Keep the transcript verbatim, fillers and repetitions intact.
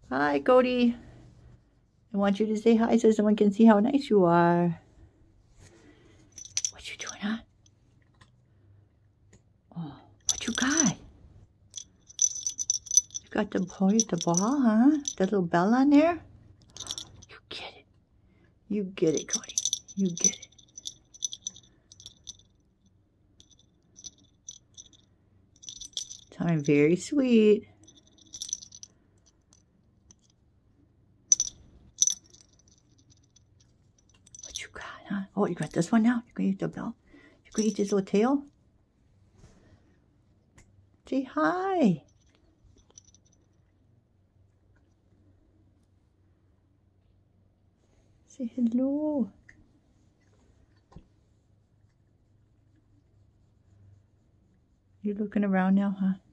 Hi, Cody. I want you to say hi so someone can see how nice you are. What you doing, huh? Oh, what you got? You got the boy the ball, huh? The little bell on there? You get it. You get it, Cody. You get it. Sounding very sweet. What you got, huh? Oh, you got this one now? You gonna eat the bell? You gonna eat this little tail? Say hi. Say hello. You're looking around now, huh?